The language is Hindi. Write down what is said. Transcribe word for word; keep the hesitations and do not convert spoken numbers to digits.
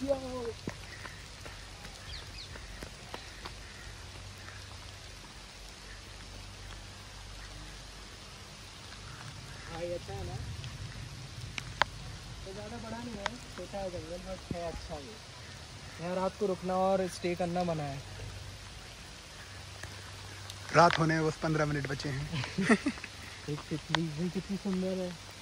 अच्छा है ना, तो ज़्यादा बड़ा नहीं है, छोटा है जंगल, बट है अच्छा ये। यहाँ रात को रुकना और स्टे करना मना है। रात होने में बस पंद्रह मिनट बचे हैं। एक तितली भी कितनी सुंदर है।